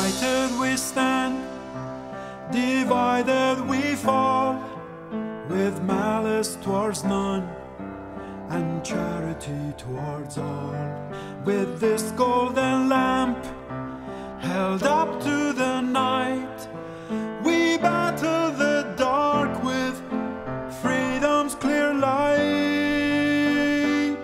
United we stand, divided we fall, with malice towards none and charity towards all. With this golden lamp held up to the night, we battle the dark with freedom's clear light.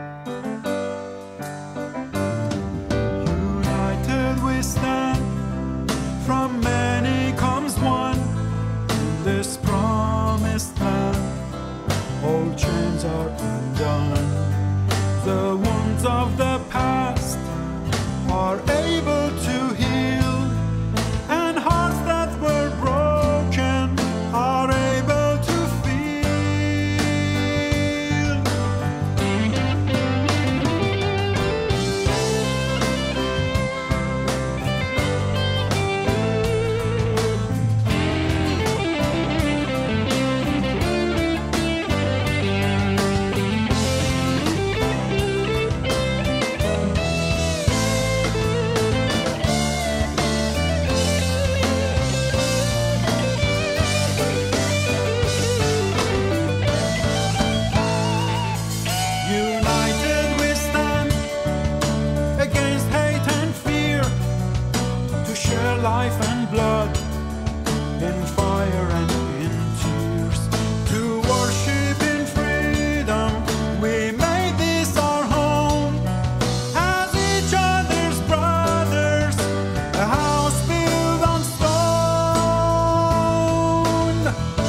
United we stand, from many comes one, in this promised land all chains are undone. The wounds of the past are able to heal, and hearts that were broken are able to feel. United we stand against hate and fear, to share life and blood in fire and in tears, to worship in freedom. We made this our home, as each other's brothers, a house built on stone.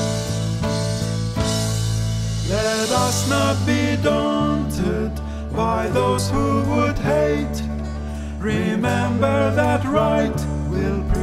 Let us not be daunted by those who would hate. Remember that right will prevail.